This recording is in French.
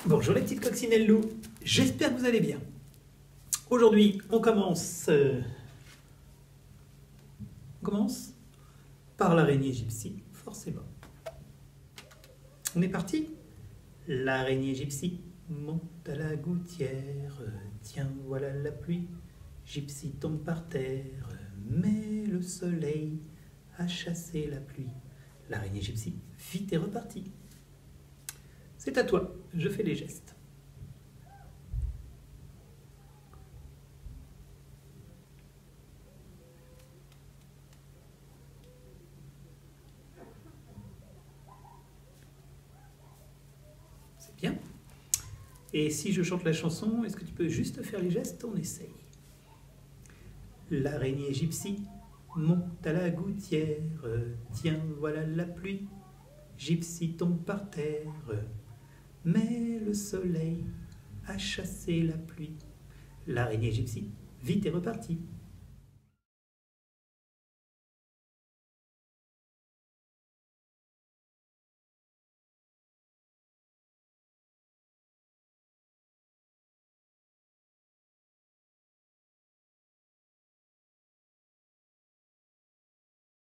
Bonjour les petites coccinelles loups, j'espère que vous allez bien. Aujourd'hui, on commence par l'araignée gypsy, forcément. On est parti? L'araignée gypsy monte à la gouttière, tiens voilà la pluie, gypsy tombe par terre, mais le soleil a chassé la pluie. L'araignée gypsy, vite est repartie. C'est à toi, je fais les gestes. C'est bien. Et si je chante la chanson, est-ce que tu peux juste faire les gestes? On essaye. L'araignée gypsy monte à la gouttière, tiens voilà la pluie, gypsy tombe par terre, mais le soleil a chassé la pluie. L'araignée gypsy, vite est repartie.